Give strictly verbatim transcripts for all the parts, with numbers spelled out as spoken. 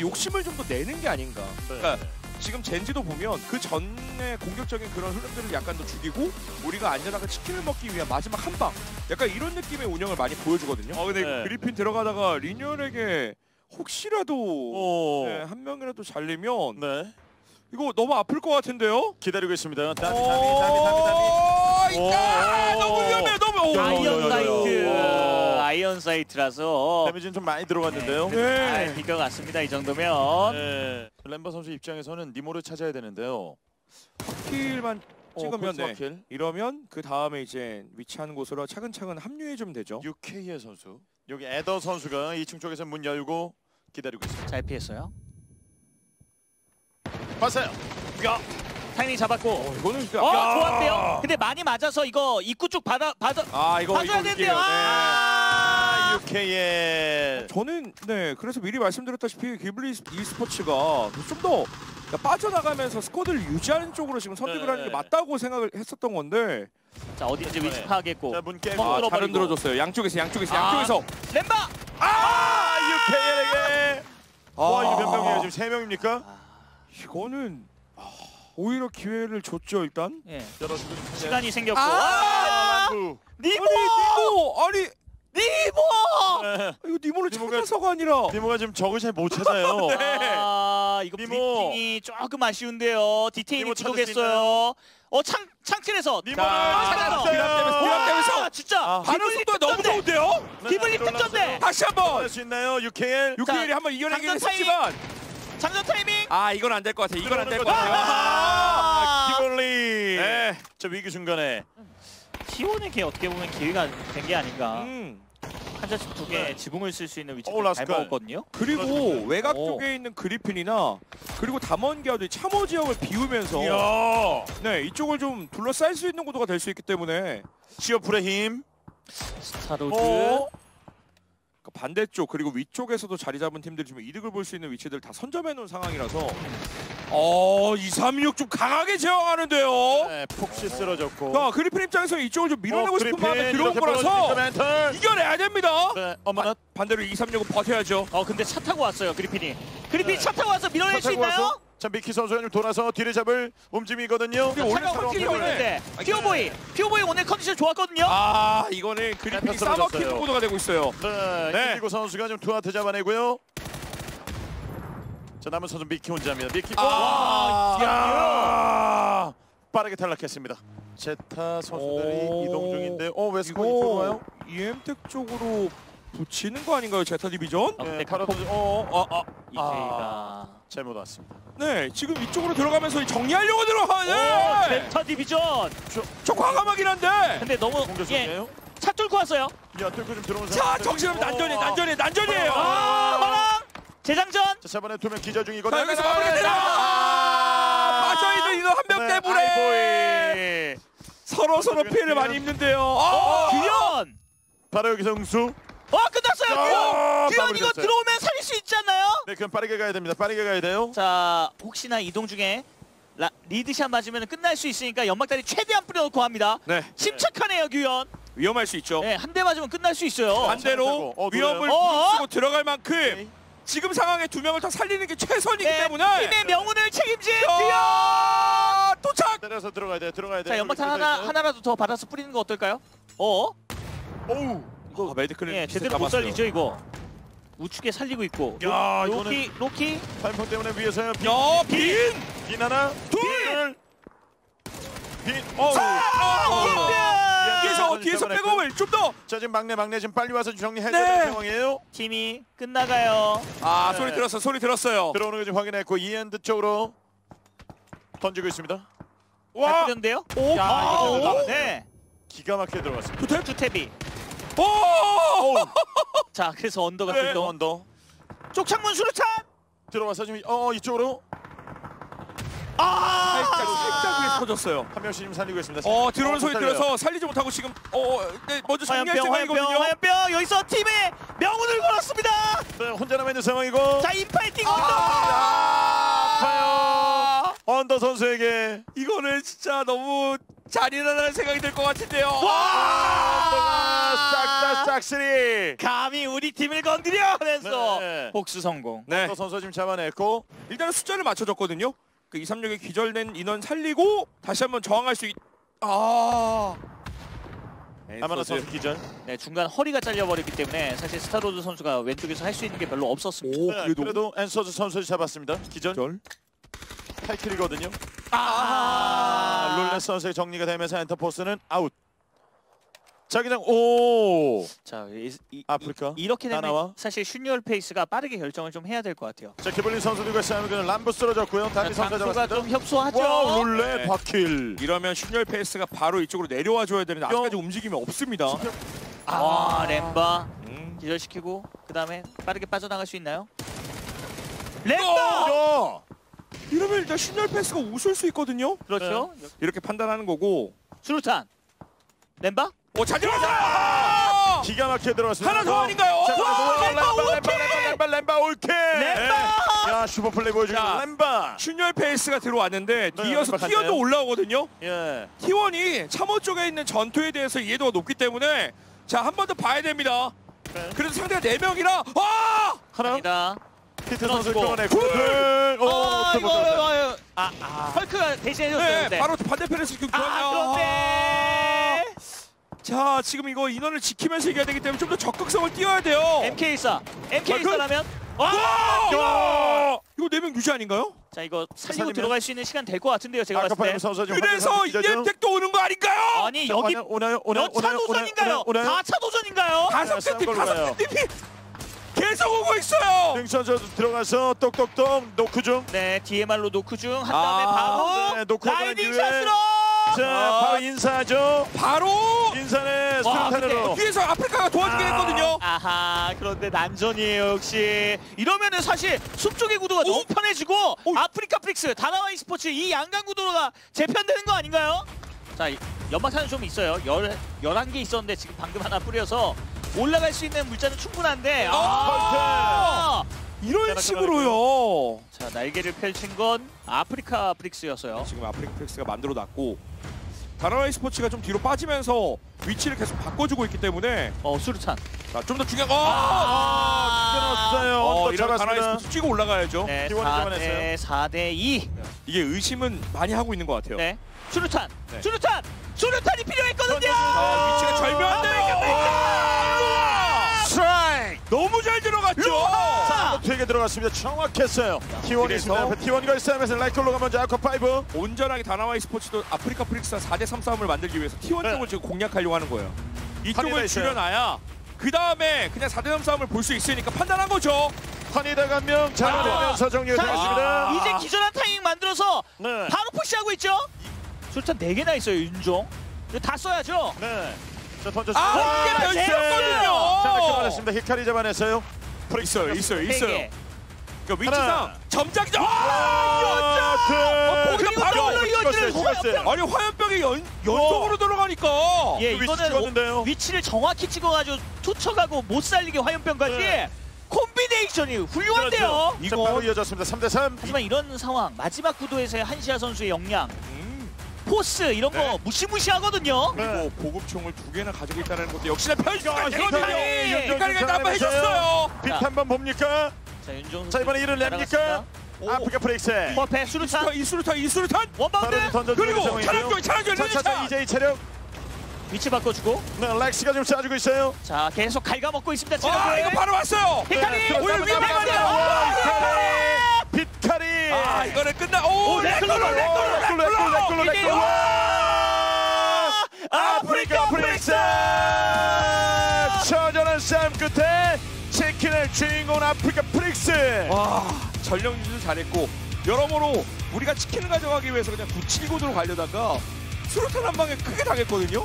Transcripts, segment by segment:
욕심을 좀 더 내는 게 아닌가. 네. 그러니까 지금 젠지도 보면 그 전에 공격적인 그런 흐름들을 약간 더 죽이고 우리가 안전하게 치킨을 먹기 위한 마지막 한 방. 약간 이런 느낌의 운영을 많이 보여주거든요. 어 근데 네. 그리핀 들어가다가 리뉴얼에게 혹시라도 네, 한 명이라도 잘리면 네. 이거 너무 아플 것 같은데요? 기다리고 있습니다. 다미 오, 다미 다미 다미 다미. 아, 너무 위험해요. 너무. 오, 아이언 사이트. 오. 아이언 사이트라서 데미지는 좀 많이 들어갔는데요. 네. 잘 비껴갔습니다. 이 정도면. 네. 램버 선수 입장에서는 니모를 찾아야 되는데요. 킬만 찍으면 네. 킬. 이러면 그 다음에 이제 위치하는 곳으로 차근차근 합류해 주면 되죠. 유케이의 선수. 여기 에더 선수가 이 층 쪽에서 문 열고 기다리고 있습니다. 잘 피했어요. 봤어요. 야. 타이밍 잡았고. 어, 이거는 진짜. 어, 야. 좋았대요. 근데 많이 맞아서 이거 입구 쪽 받아 받아 아 이거 봐줘야 이거 된대요. 이게요. 네. 아! 유케이의 저는 네 그래서 미리 말씀드렸다시피 기블리 e스포츠가 좀 더 빠져나가면서 스쿼드를 유지하는 쪽으로 지금 선택을 네. 하는 게 맞다고 생각을 했었던 건데 자, 어디 이제 위치 파악했고. 자, 문 깨고. 어, 아, 잘 들어버리고. 흔들어줬어요. 양쪽에서 양쪽에서 아. 양쪽에서. 램바. 아, 유케이에게. 와, 이게 몇 명이에요? 지금 세 명입니까? 이거는 오히려 기회를 줬죠 일단. 예. 열어주고 시간이 생겼고. 아! 구. 니모! 아니 니모 아니 니모! 네. 이거 니모를 니모가- 찾아서가 아니라. 니모가 지금 적을 잘 못 찾아요. 네. 아, 이거 니모. 브리핑이 조금 아쉬운데요. 디테일이 니모 찾을 수 부족했어요. 어, 창 창틀에서 니모를 찾았어. 비랍되면서, 비랍되면서. 아, 진짜. 아, 반응 속도가 너무 좋은데요? 기블리 특전대. 다시 한번. 할 수 있나요? 유케이. 육케일이 한번 이겨내긴 장전 타이밍. 했었지만 장전 타이밍. 아 이건 안 될 것 같아. 이건 안 될 것 들어오는 같아요. 거죠. 아! 기블리. 네. 저 위기 순간에 티원에게 어떻게 보면 기회가 된 게 아닌가. 음. 한 자씩 두 개 네. 지붕을 쓸 수 있는 위치를 오, 잘 라스칼. 먹었거든요. 그리고 그렇습니다. 외곽 오. 쪽에 있는 그리핀이나 그리고 담원기아도 참호 지역을 비우면서 이야. 네 이쪽을 좀 둘러쌀 수 있는 구도가 될 수 있기 때문에 시어풀의 힘. 스타로드. 어? 그 반대쪽 그리고 위쪽에서도 자리 잡은 팀들이 좀 이득을 볼 수 있는 위치들 다 선점해 놓은 상황이라서 어 이삼육 좀 강하게 제어하는데요. 네, 푹시 쓰러졌고. 자 그리핀 입장에서 이쪽을 좀 밀어내고 어, 싶은 그리핀 마음에 들어온 이렇게 거라서 벌어지니까 멘탈. 이겨내야 됩니다. 네, 어머나. 반대로 이삼육은 버텨야죠. 어, 근데 차 타고 왔어요, 그리핀이. 그리핀 네. 차 타고 와서 밀어낼 수 타고 있나요? 와서 자, 미키 선수가 좀 돌아서 뒤를 잡을 움직임이거든요. 근데 원래 차가 차로 확 튀고 없는데. 있는데. 아니, 피오보이. 피오보이 오늘 컨디션 좋았거든요. 아 이거는 그리핀이 네, 싸먹히는 쓰러졌어요. 구도가 되고 있어요. 네, 네. 그리고 선수가 좀 투하트 잡아내고요. 자, 남은 선수 미키 혼자입니다. 미키. 아, 야! 빠르게 탈락했습니다. 제타 선수들이 오. 이동 중인데, 어, 웨스코 이쪽으로 이거 와요? 이엠텍 쪽으로 붙이는 거 아닌가요, 제타 디비전? 아, 근데 네, 바로 각폭- 어, 어, 아, 아, 이케이가. 잘못 왔습니다. 네, 지금 이쪽으로 들어가면서 정리하려고 오, 들어가네. 젠타 디비전. 저 과감하긴 한데. 근데 너무 공격 예, 중이에요? 차 뚫고 왔어요. 야, 뚫고 좀 들어오는 자, 상황인데. 정신없이 난전이, 어, 난전이, 난전이에요. 아, 화랑 재장전. 자, 저번에 두 명 기자 중이거든요. 자, 여기서 마무리가 되나? 아, 빠져있는 이거 한 명 네, 때문에 아이보이. 서로 서로 피해를 많이 입는데요. 아, 규현. 바로 여기서 응수. 어, 끝났어요. 아, 규현. 규현 마무리 이거 됐어요. 들어오면 살릴 수 있지 않나요? 네, 그럼 빠르게 가야 됩니다. 빠르게 가야 돼요. 자, 혹시나 이동 중에 라, 리드샷 맞으면 끝날 수 있으니까 연막다리 최대한 뿌려놓고 합니다. 네, 침착하네요, 규현. 위험할 수 있죠. 네, 한 대 맞으면 끝날 수 있어요. 반대로 어, 위험을 어? 쓰고 들어갈 만큼 오케이. 지금 상황에 두 명을 더 살리는 게 최선이기 네, 때문에 팀의 명운을 책임진 규현. 아, 도착! 때려서 들어가야 돼. 들어가야 돼. 자, 연막탄 여기 하나 있어요. 하나라도 더 받아서 뿌리는 거 어떨까요? 어? 오우. 아, 메디클은 예, 제대로 못 살리죠 이거. 우측에 살리고 있고. 야, 로, 이거는- 로키, 로키. 타임폰 때문에 위에서요. 빈, 야, 빈! 빈 하나. 둘! 빈. 어. 아! 뒤에서 뒤에서 백업을 좀 더. 자, 지금 막내 막내 지금 빨리 와서 정리해야 네. 되는 상황이에요. 팀이 끝나가요. 아, 네. 소리 들었어. 소리 들었어요. 들어오는 거 지금 확인했고 이엔드 쪽으로 던지고 있습니다. 잘 와! 뿌렸는데요? 오, 야, 아, 이거 오. 들어가- 네. 기가 막히게 들어갔습니다. 두탭. 투탭이. 오! 자, 그래서 언더가 네. 또 언더 쪽창문 수류탄. 들어와서 지금 어 이쪽으로 아! 살짝 살짝 위에 터졌어요. 한 명씩 지금 살리고 있습니다. 어, 들어오는 어, 소리 못 살려요. 들어서 살리지 못하고 지금 어, 네, 먼저 정리할 화염병, 화염병, 생각이거든요. 화염병. 여기서 팀의 명운을 걸었습니다. 네, 혼자 남아 있는 상황이고. 자, 인파이팅 언더. 아, 아파요. 언더 선수에게 이거는 진짜 너무 잔인하다는 생각이 들 것 같은데요. 와! 싹다 싹쓸이. 감히 우리 팀을 건드려 하면서 네. 복수 성공. 네. 또 선수 지금 잡아냈고. 일단은 숫자를 맞춰줬거든요. 그 이삼육에 기절된 인원 살리고 다시 한번 저항할 수 있. 아. 아마나 선수 기절. 네, 중간 허리가 잘려버렸기 때문에 사실 스타로드 선수가 왼쪽에서 할 수 있는 게 별로 없었습니다. 오, 네, 그래도. 그래도 앤서즈 선수를 잡았습니다. 기절. 기절. 팔 킬이거든요. 아, 아, 룰렛 선수의 정리가 되면서 엔터포스는 아웃. 자기장 오. 자, 이, 이, 아프리카. 이, 이렇게 되면 나나와. 사실 슈니얼 페이스가 빠르게 결정을 좀 해야 될 것 같아요. 자 기블린 선수들과 싸우는 람부 쓰러졌고요. 다시 선수 장수가 잡았습니다. 좀 협소하죠. 와, 룰렛 네. 바킬. 이러면 슈니얼 페이스가 바로 이쪽으로 내려와 줘야 되는데 아직까지 움직임이 없습니다. 아, 렘바 음. 기절시키고 그 다음에 빠르게 빠져나갈 수 있나요? 어! 렘바! 야! 이러면 일단 슈니얼 페이스가 웃을 수 있거든요. 그렇죠. 이렇게 판단하는 거고. 수류탄. 렘바? 오, 잘 들어갔다! 기가 막히게 들어갔습니다. 하나 더 아닌가요? 자, 와, 렘바, 렘바 렘바, 올킬! 렘바, 렘바, 렘바 올킬. 렘바! 야 슈퍼플레이 보여주는 자. 렘바. 슈니얼 페이스가 들어왔는데 네, 뒤에서 렘바 티원도 갔네요. 올라오거든요. 예. 티원이 참호 쪽에 있는 전투에 대해서 이해도가 높기 때문에 자, 한 번 더 봐야 됩니다. 네. 그래도 상대가 네 명이라 와! 하나. 아니다. 피트 선수 끊어주고. 끌어내고. 둘. 오, 아, 또 이거, 못 이거, 이거. 아, 아. 헐크가 대신해줬어요. 네, 근데. 바로 반대편에서 그 아, 그런데 자, 지금 이거 인원을 지키면서 이겨야 되기 때문에 좀 더 적극성을 띄워야 돼요. 엠케이사. 엠케이사라면 와! 야! 이거 네 명 유지 아닌가요? 자, 이거 살리고 살리면? 들어갈 수 있는 시간 될 것 같은데요. 제가 아까 봤을 때. 파이브 선수 지금 그래서 확인 기자죠? 이엠택도 오는 거 아닌가요? 아니, 여기 오나요? 오나요? 몇 차 도전인가요? 오나요? 사 차 도전인가요? 다섯 싼 세트, 걸로 다섯 가요. 세트 계속 오고 있어요. 능 선수 들어가서 똑똑똑 노크 중. 네, 디엠알로 노크 중 한 다음에 아, 바로 네, 노크 라이딩 이후에. 샷으로. 자, 아. 바로 인사하죠. 바로 인사는 와, 스루탄으로. 뒤에서 아프리카가 도와주긴 아. 했거든요. 아하, 그런데 난전이에요 역시. 이러면은 사실 숲쪽의 구도가 너무 편해지고 아프리카 프릭스, 다나와 e스포츠 이 양강 구도가 재편되는 거 아닌가요? 자, 이- 연막탄은 좀 있어요. 열, 열한 개 있었는데 지금 방금 하나 뿌려서 올라갈 수 있는 물자는 충분한데 아! 이런 식으로요. 자, 날개를 펼친 건 아프리카 프릭스였어요. 지금 아프리카 프렉스가 만들어 놨고 다나와 e스포츠가 좀 뒤로 빠지면서 위치를 계속 바꿔주고 있기 때문에 어, 수류탄. 자, 좀 더 중요한 거. 아, 끊었어요. 어, 또 이러면 다나와 잡았습니다. e스포츠 뛰고 올라가야죠. 네, 기원이 사 잡아냈어요. 대 사 대 이. 이게 의심은 많이 하고 있는 것 같아요. 네. 수류탄. 네. 수류탄. 수류탄이 필요했거든요. 아, 위치가 절묘한데. 아, 스트라이크. 너무 잘 들어갔죠. 자, 되게 들어갔습니다. 정확했어요. 티원이 그래서- 있습니다. 앞에 티원이가 있으면서 라이콜로가 먼저 아쿠아 파이브. 온전하게 다나와 e스포츠도 아프리카 프릭스와 사 대 삼 싸움을 만들기 위해서 티원 네. 쪽을 지금 공략하려고 하는 거예요. 판이가 이쪽을 있어요. 줄여놔야 그 다음에 그냥 사 대 삼 싸움을 볼 수 있으니까 판단한 거죠. 환희다가 한 명 잡아내면서 정리가 자, 되었습니다. 이제 기절한 타이밍 만들어서 네. 바로 푸시하고 있죠. 수류탄 네 개나 있어요, 윤종. 이거 다 써야죠. 네. 자, 던졌습니다. 아, 이게 나이스! 변수였거든요. 자, 잡아냈습니다. 히카리 잡아냈어요. 있어요, 있어요, 세 있어요. 개. 그러니까 위치상 하나. 점작이죠. 아, 아, 그- 거기다 그리고 바로 또 찍었어요, 이어지는 찍었어요. 아니 화염병이 연 연속으로 들어가니까. 예, 위치 이거는 찍었는데요. 위치를 정확히 찍어가지고 투척하고 못 살리게 화염병까지 네. 콤비네이션이 훌륭한데요. 그렇죠. 자, 이거- 바로 이어졌습니다. 삼 대 삼. 하지만 이런 상황 마지막 구도에서의 한시아 선수의 역량, 음, 포스 이런 거 네. 무시무시하거든요. 네. 그리고 보급총을 두 개나 가지고 있다는 것도 역시나 편수가 히카리! 되거든요. 윤종 히카리가 한번 잡아내세요. 해줬어요. 빛 자. 한 번 봅니까? 자, 윤종 자, 이번에 이를 냅니까? 아프리카 프릭스. 퍼페 수류탄 이수루탄, 이수루탄. 원바운드 바로 던져주는 그리고 상황이고요. 차량조, 차량조, 자, 자, 자, 차량. 이제 이 체력. 위치 바꿔주고 네, 렉스가 지금 쏴주고 있어요. 자 계속 갉아먹고 있습니다. 아, 체력을. 이거 바로 왔어요. 히카리! 네, 오늘 들어가면 위에 나갑니다. 나가요. 와, 히카리! 빛카리! 아, 이거는 끝나. 오, 오, 렉걸로, 렉걸로, 렉걸로, 렉걸로, 렉걸로, 렉걸로, 이게- 렉걸로. 와! 아프리카 프릭스! 처절한 싸움 끝에 치킨의 주인공 아프리카 프릭스! 와, 전력 유지도 잘했고 여러모로 우리가 치킨을 가져가기 위해서 그냥 구칠고도로 가려다가 수류탄 한 방에 크게 당했거든요.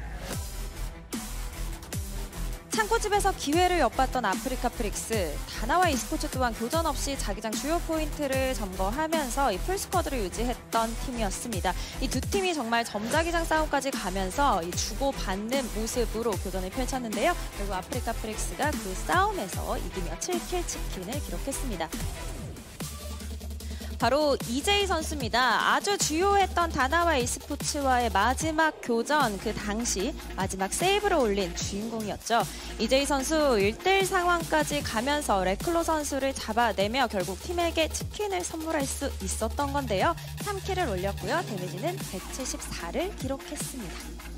창고집에서 기회를 엿봤던 아프리카 프릭스, 다나와 e스포츠 또한 교전 없이 자기장 주요 포인트를 점거하면서 이 풀스쿼드를 유지했던 팀이었습니다. 이 두 팀이 정말 점자기장 싸움까지 가면서 이 주고받는 모습으로 교전을 펼쳤는데요. 결국 아프리카 프릭스가 그 싸움에서 이기며 칠 킬 치킨을 기록했습니다. 바로 이제이 선수입니다. 아주 주요했던 다나와 e스포츠와의 마지막 교전, 그 당시 마지막 세이브를 올린 주인공이었죠. 이제이 선수 일 대 일 상황까지 가면서 레클로 선수를 잡아내며 결국 팀에게 치킨을 선물할 수 있었던 건데요. 삼 킬을 올렸고요. 데미지는 백칠십사를 기록했습니다.